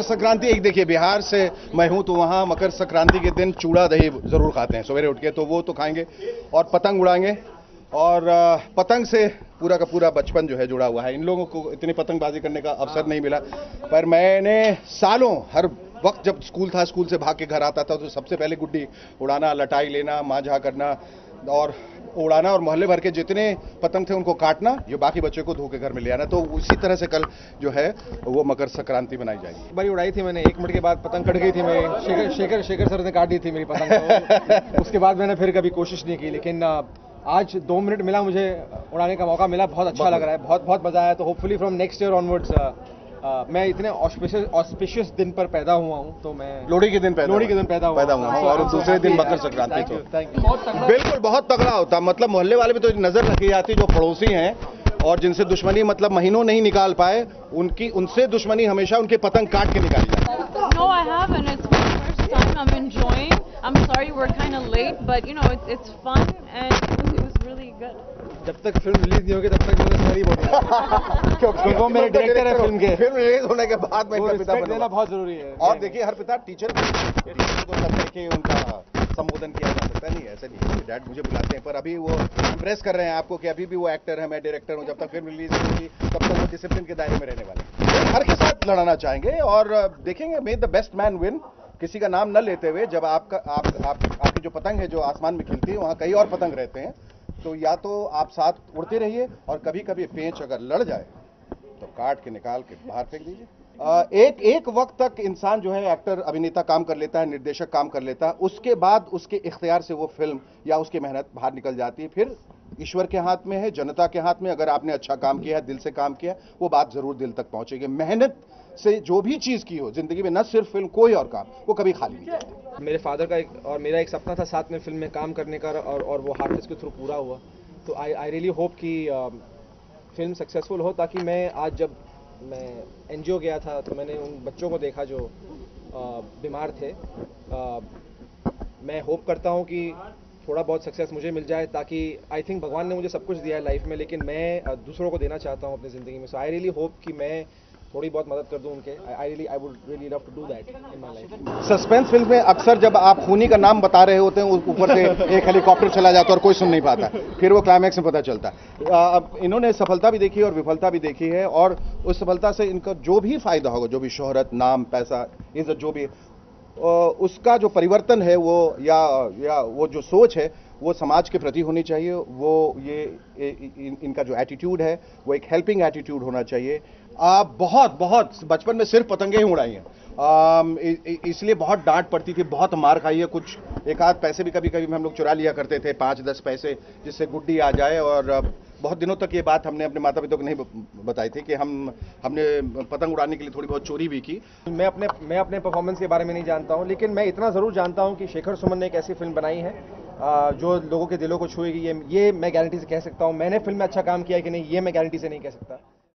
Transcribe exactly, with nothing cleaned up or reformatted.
संक्रांति एक देखिए, बिहार से मैं हूं तो वहां मकर संक्रांति के दिन चूड़ा दही जरूर खाते हैं सवेरे उठ के, तो वो तो खाएंगे और पतंग उड़ाएंगे। और पतंग से पूरा का पूरा बचपन जो है जुड़ा हुआ है। इन लोगों को इतनी पतंगबाजी करने का अवसर नहीं मिला, पर मैंने सालों हर वक्त जब स्कूल था, स्कूल से भाग के घर आता था तो सबसे पहले गुड्डी उड़ाना, लटाई लेना, मांझा करना और उड़ाना, और मोहल्ले भर के जितने पतंग थे उनको काटना, जो बाकी बच्चों को धो के घर में ले आना। तो उसी तरह से कल जो है वो मकर संक्रांति मनाई जाएगी। एक बार उड़ाई थी मैंने, एक मिनट के बाद पतंग कट गई थी मेरी। शेखर शेखर शेखर सर ने काट दी थी मेरी पतंग, तो उसके बाद मैंने फिर कभी कोशिश नहीं की। लेकिन आज दो मिनट मिला, मुझे उड़ाने का मौका मिला, बहुत अच्छा लग रहा है, बहुत बहुत मजा आया। तो hopefully from next year onwards मैं इतने ऑस्पिशियस ऑस्पिशियस दिन पर पैदा हुआ हूं, तो मैं लोहड़ी के दिन पैदा लोहड़ी के दिन पैदा हुआ पैदा हुआ हूं, और दूसरे दिन मकर संक्रांति। तो बिल्कुल बहुत तगड़ा होता, मतलब मोहल्ले वाले भी तो नजर रखी जाती, जो पड़ोसी हैं और जिनसे दुश्मनी मतलब महीनों नहीं निकाल पाए, उनकी उनसे दुश्मनी हमेशा उनके पतंग काट के निकाली जाती है। No, I haven't. It's my first time. I'm enjoying. I'm sorry we're kind of late, but you know it's it's fun and it was really good. जब तक फिल्म रिलीज नहीं होगी तब तक मुझे सॉरी बोलूंगा, क्योंकि वो मेरे डायरेक्टर है फिल्म के। फिल्म रिलीज होने के बाद मैं इनका पिता बनना बहुत जरूरी है। और देखिए, हर पिता टीचर को सब देखे उनका संबोधन किया जा सकता नहीं, ऐसा नहीं है। डैड मुझे बुलाते हैं, पर अभी वो इम्प्रेस कर रहे हैं आपको कि अभी भी वो एक्टर है, मैं डायरेक्टर हूँ। जब तक फिल्म रिलीज होगी तब तक वो डिसिप्लिन के दायरे में रहने वाले, हर के साथ लड़ना चाहेंगे और देखेंगे may the best man win, किसी का नाम न लेते हुए। जब आपका आप, आप, आपकी जो पतंग है जो आसमान में खिलती है, वहाँ कई और पतंग रहते हैं, तो या तो आप साथ उड़ते रहिए, और कभी कभी पेंच अगर लड़ जाए तो काट के निकाल के बाहर फेंक दीजिए। एक एक वक्त तक इंसान जो है एक्टर अभिनेता काम कर लेता है, निर्देशक काम कर लेता है, उसके बाद उसके इख्तियार से वो फिल्म या उसकी मेहनत बाहर निकल जाती है। फिर ईश्वर के हाथ में है, जनता के हाथ में। अगर आपने अच्छा काम किया, दिल से काम किया, वो बात जरूर दिल तक पहुंचेगी। मेहनत से जो भी चीज की हो जिंदगी में, न सिर्फ फिल्म, कोई और काम, वो कभी खाली नहीं जाता। मेरे फादर का एक और मेरा एक सपना था साथ में फिल्म में काम करने का, और और वो हार्टलेस के थ्रू पूरा हुआ। तो आई आई रियली होप कि फिल्म सक्सेसफुल हो, ताकि मैं आज जब मैं एनजीओ गया था तो मैंने उन बच्चों को देखा जो बीमार थे। आ, मैं होप करता हूं कि थोड़ा बहुत सक्सेस मुझे मिल जाए, ताकि आई थिंक भगवान ने मुझे सब कुछ दिया है लाइफ में, लेकिन मैं दूसरों को देना चाहता हूं अपनी ज़िंदगी में। सो आई रियली होप कि मैं थोड़ी बहुत मदद कर दूं उनके। I really I would really love to do that in my life. Suspense film में अक्सर जब आप खूनी का नाम बता रहे होते हैं, ऊपर से एक हेलीकॉप्टर चला जाता है और कोई सुन नहीं पाता, फिर वो क्लाइमैक्स में पता चलता है। अब इन्होंने सफलता भी देखी है और विफलता भी देखी है, और उस सफलता से इनका जो भी फायदा होगा, जो भी शोहरत, नाम, पैसा, इज्जत, जो भी उसका जो परिवर्तन है वो या या वो जो सोच है वो समाज के प्रति होनी चाहिए। वो ये इन, इनका जो एटीट्यूड है वो एक हेल्पिंग एटीट्यूड होना चाहिए। आप बहुत बहुत बचपन में सिर्फ पतंगे ही उड़ाई हैं, इसलिए बहुत डांट पड़ती थी, बहुत मार खाई है। कुछ एक आध पैसे भी कभी कभी हम लोग चुरा लिया करते थे, पाँच दस पैसे, जिससे गुड्डी आ जाए। और बहुत दिनों तक ये बात हमने अपने माता पिता को नहीं बताई थी कि हम हमने पतंग उड़ाने के लिए थोड़ी बहुत चोरी भी की। मैं अपने मैं अपने परफॉर्मेंस के बारे में नहीं जानता हूँ, लेकिन मैं इतना ज़रूर जानता हूँ कि शेखर सुमन ने एक ऐसी फिल्म बनाई है जो लोगों के दिलों को छुएगी। ये ये मैं गारंटी से कह सकता हूँ। मैंने फिल्म में अच्छा काम किया है कि नहीं, ये मैं गारंटी से नहीं कह सकता।